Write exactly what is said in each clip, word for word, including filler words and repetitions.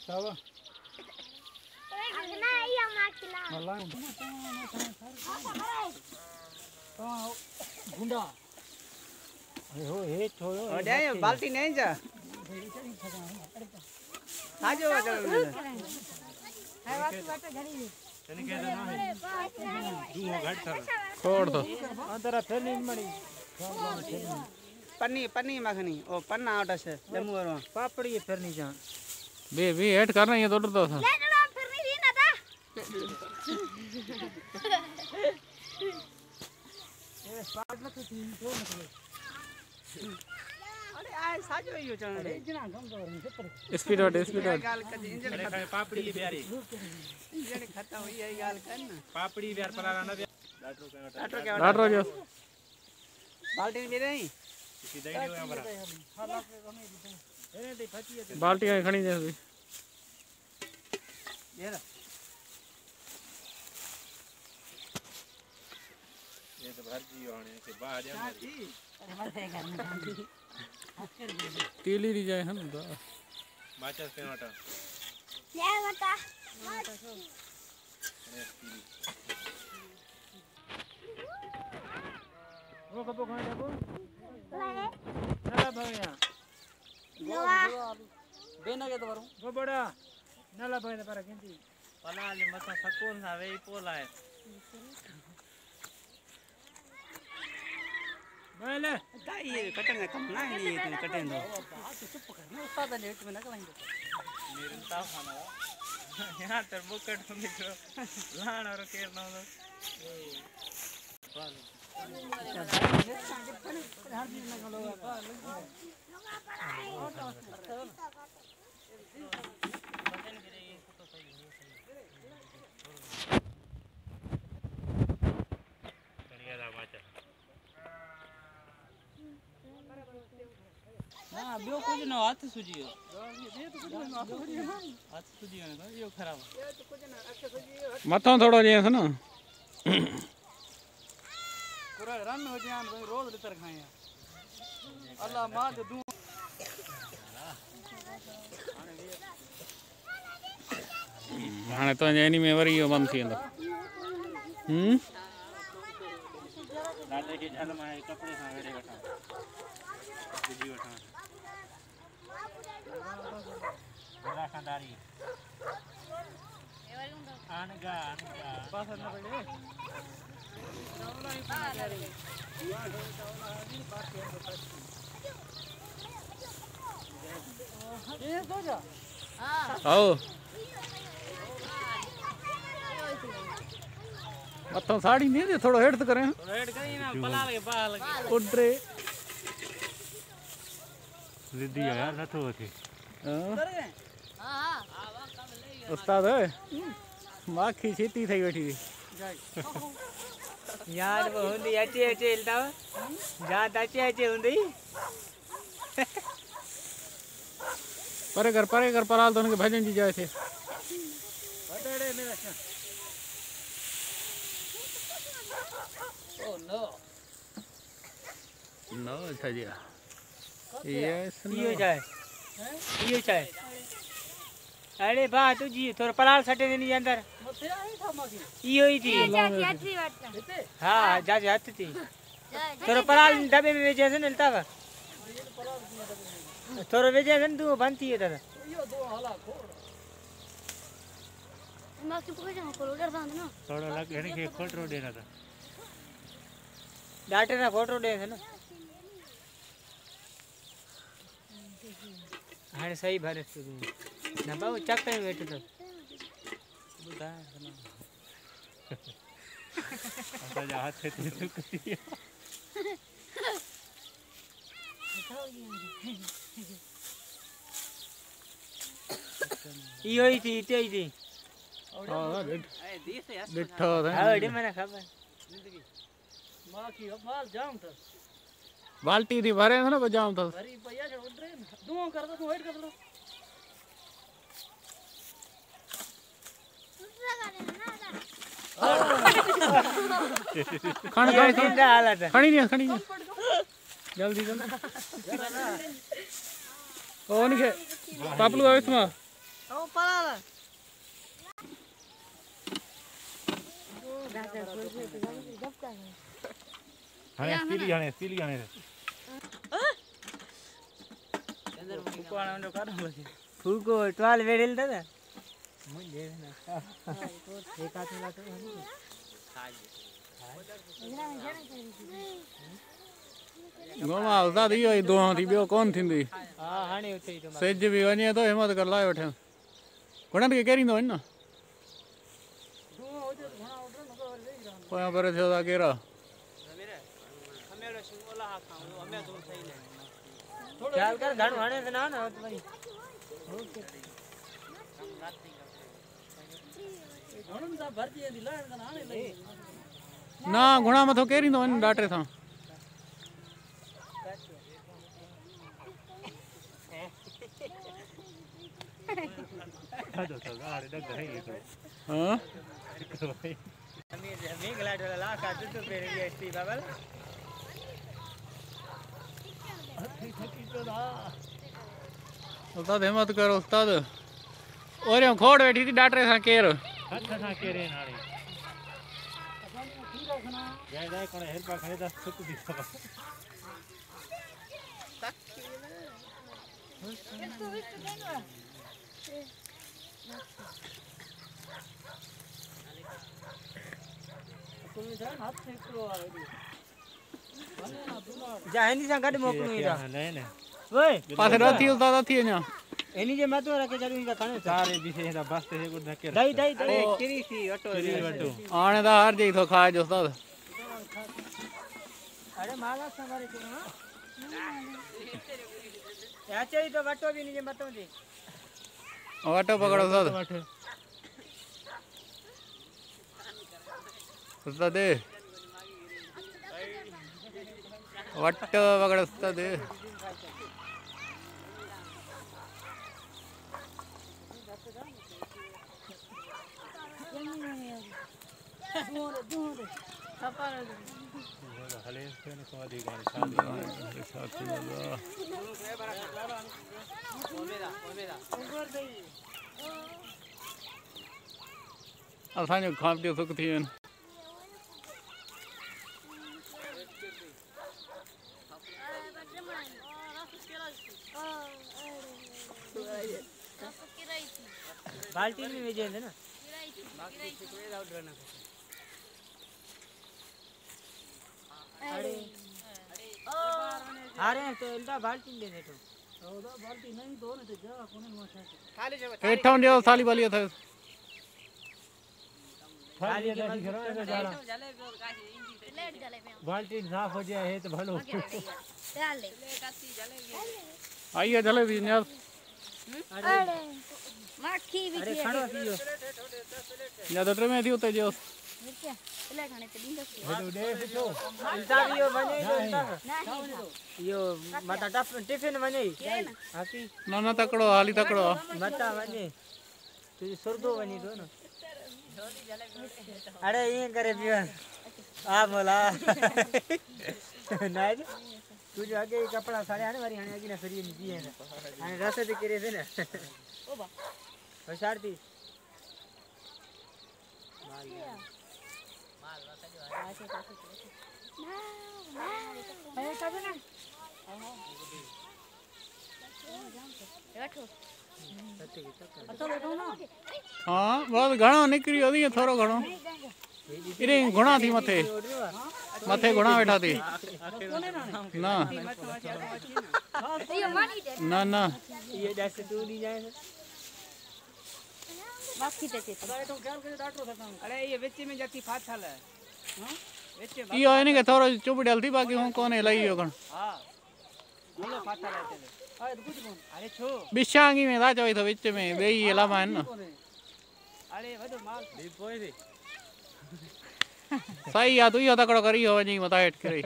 Tawa. Agna iya makila. Malang. Oh, gunda. हो हे छोड़ो और ये बाल्टी नहीं जा साजो चलो है बात बात घड़ी चल के देना है दूहो घाट कर छोड़ दो अंदर फिर नहीं मड़ी पन्नी पन्नी मखनी ओ पन्ना आटा से जम्मू और पापड़ी फिर नहीं जा बे बे ऐड करना ये तो डरता था ले लो फिर नहीं दी ना था ये स्पार्ट में तो तीन तो निकले अरे आए साजो यो चल रे इतना कम कर पर स्पीड आउट स्पीड आउट गाल कर इंजन खत्म पापड़ी प्यारी इंजन खत्म हुई है गाल कर ना पापड़ी प्यार पलाना ना डाटो का डाटो क्या डाट रो जो बाल्टी में नहीं सीधा ही हुआ हमारा अरे दे फटी है बाल्टी है खड़ी जैसे ये ला ये तो भर जी होने के बाद जाना तीली दी जाए हम तो माचस पे हटा ले बता वो कब खाने जाबो ले नला भैया लोआ बेना के तो वरो वो बड़ा नला भैया पर केंती पला ले मत सकून ना वे पोला है बोले दाई ये कटन कम ना नहीं ये कटन दो उस्ताद लेट में ना करेंगे मेरे ताव खाना यहां तर बुकट में जो लाण और केर ना हो ना बियो कुछ ना हाथ सुजियो ये तो कुछ ना हाथ सुजियो ना यो खराब ये तो कुछ ना अच्छा सुजियो मथों थोड़ो जे है ना पूरा रन हो जान भाई रोज लिटर खाए अल्लाह मां दे दूं हाने तो एनी में वरी यो बंद थी अंदर हम रात के झल में कपड़े सा वेड़े बैठा जी बैठा बड़ा खानदारी आनगा आनगा पास ना पड़े ये तो जा आओ मथों साड़ी नहीं दे थोड़ो हेड तो करें रेड कहीं ना पला के बाल के उड्रे रिद्धि यार न तो थे उस्ताद है माखी खेती थई बैठी यार वो हुंदी अचे अचे हिलता जा अचे अचे हुंदी परे कर परे कर पराल तो उनके भजन जी जाए थे बड़े मेरा ओ नो नो अच्छा जी यस यो जाए यो जाए अरे बा तुझी थोड़ा पलाल सटे देनी अंदर मथे आई था मागी यो ही थी जाती अच्छी बात हां जा जा थी थोड़ा पलाल डब्बे में भेजे से मिलता है थोड़ा भेजे से तू बनती है दादा यो दो हला खोड़ मैं की पकड़ जाऊं कोलोडर बांध ना थोड़ा लग यानी कि खोट रो देना था डाटे ना खोट रो दे है ना हां सही भरे तू ना बाबू चक पे बैठ तो बुदा ना ऐसा जा हाथ से तू करिए यो ही थी ते ही थी हां ए देश है डिठो है हां डे मैंने खबर जिंदगी मां की माल जाम था बाल्टी थी भरे था ना बजाम था भरी भैया जो उड़रे दुआ कर दो वेट कर दो खान ये खान जिंदा हालत है खड़ी नहीं खड़ी नहीं जल्दी जल्दी ओ नहीं पापलू आवे तुम ओ पड़ा हाणे स्टीली हाणे स्टीली हाणे अंदर फूको आने काढो बस फूको टवाल वेडेल दादा मुंजे ना एक हाथ में लातो गोमा उस्ताद इहो ई दुआ थी ॿियो कोन थींदी हां हाणे उते ई तो सिज बि वञे थो हिम्मत कर लाए वठे घणनि खे केरींदो वञ न पोयां परे थियो था केरा ख्याल कर घणो हाणे त ना न वरी घणन सा भरती दी लाण त हाणे लई ना घुणा मथो केरींदो वञ डाटे सां खाजो तो हाणे डग है तो हां अमीर मेघ लाइट वाला ला का तो पेरे ये स्टी बाबल उस्ताद हिम्मत करो उस्ताद और खोड़ बैठी थी डाटे सां केर हथ सां केरे हाणे जाय जाय कोण हेल्प खणे त सुक दी सब जा हिंदी सां गॾु मोकिलूं ई था नहीं नहीं ओए पासे रथी उस्ताद अथी अञा एनी जे मथो रखे चढ़ी त खणे सारे दिसे दा बस ते को धके दई दई दई किरी थी अटो किरी वटो हाणे त हार जई थो खाए जो उस्ताद अरे माला सवारे के ना या चई तो वटो भी नीचे मतो दे वाटो पकड़ो उस्ताद वठ उस्ताद वाटो पकड़ उस्ताद हले से ने स्वादी गाने शादी असांजो खां पियो सुख थी वञे बाल्टी में भेजे थे ना अरे अरे तो इल्टा बाल्टी ले ने तो बाल्टी नहीं दो ने जा कोने मोछा खाली जगह हेठों ॾियो थाली वाली अथव खाली जैसी घरों में जाला बाल्टी साफ हो जाए है तो भलो आइए जलेबी न्यास अरे माखी भी अरे खानो पियो या तो ट्रे में थी उते जो क्या ले खाने ते दींदो हेदो दे पिछो इल्टा भी यो बने तो इल्टा यो मता टफ टिफिन बने हाकी ना ना तकड़ो हाली तकड़ो मता बने तू सुरदो बनी दो ना अरे ये करे पियो आ मोला नाज तू जो आगे कपड़ा सारे आने वाली आने आगे ना फिर ये नहीं है ना आने रास्ते पे करे थे ना ओ बा होशियार थी हाँ बहुत घणो निकरी वधी थोरो घणो इरे घुणा थी मथे मथे घुणा वेठा थी ना ना ना ये जैसे तू नहीं जाए माखी ते ते अरे ये बेचे में जाती फाथल है हां बेचे इहो इने के थोरो चुबड़ल थी बाकी हूं कोने लई यो घण हां बोलो फाथल है तेरे अरे कुछ कोन अरे छो बिशांगी में था चोई तो विच में बेई लामा न अरे वदो माल दी पोई दी सही आ तू यो तकड़ो करी हो वनी मता हेठ करे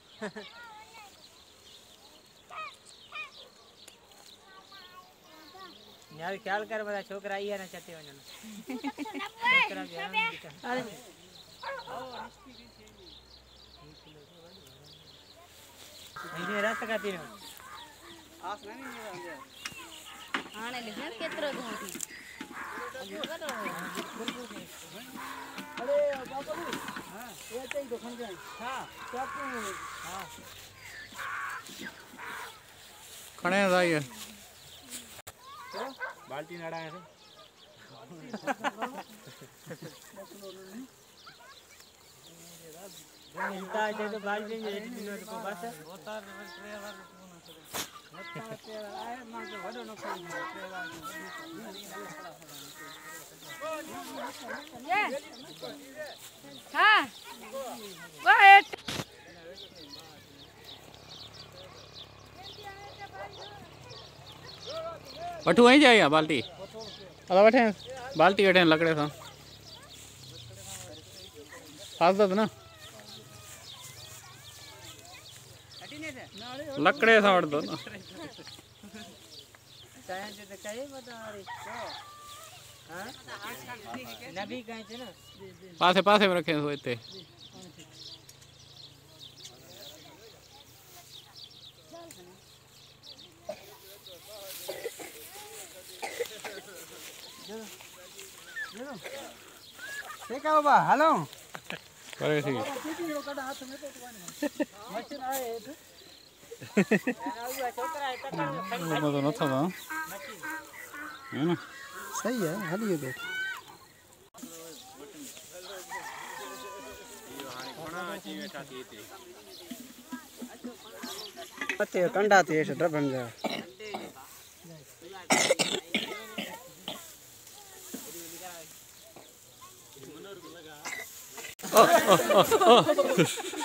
यार ख्याल कर बड़ा छोकरा आई है ना चटे वजन छोकरा भी अरे ये रास्ता का तीन आस नहीं है आने लिखे केतरो दूं थी अरे बाबू हां ये चाहिए तो खन जाए हां चाकू हां खणे जाई है बाल्टी नाड़ा है इता है तो बाल्टी में एक दिन को बस बोतार ट्रे वाला मत्ता तेरा आए मां के वडो न खाई ट्रे वाला हां वेट वठू वहीं जाए बाल्टी अदा बैठे बाल्टी बैठे लकड़े सां फास दत ना लकड़े सां वठ दो ना चाहे तो कहे बता रे तो हां नबी कहे थे ना पासे पासे में रखे सो इते ठीक है बाबा हेलो करे सी मशीन आए तो छोकरा है टक्कर वो तो न था है ना सही है हलिए दे पत्ते कंडा थे ऐसे ड्रबन जा ओ ओ ओ